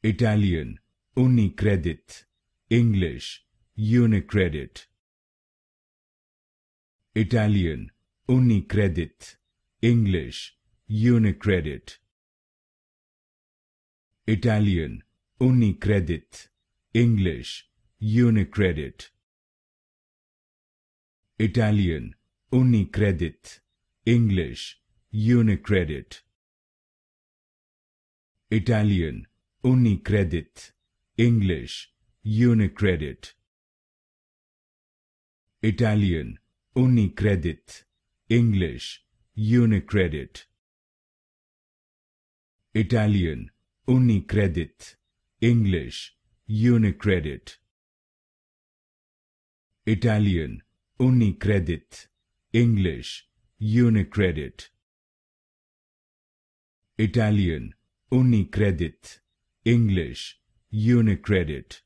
Italian, UniCredit. English, UniCredit. Italian, UniCredit. English, UniCredit. Italian, UniCredit. English, UniCredit. Italian, UniCredit. English, UniCredit. Italian, UniCredit. English, UniCredit. Italian, UniCredit. English, UniCredit. Italian, UniCredit. English, UniCredit. Italian, UniCredit. English, UniCredit. Italian, UniCredit. English, UniCredit.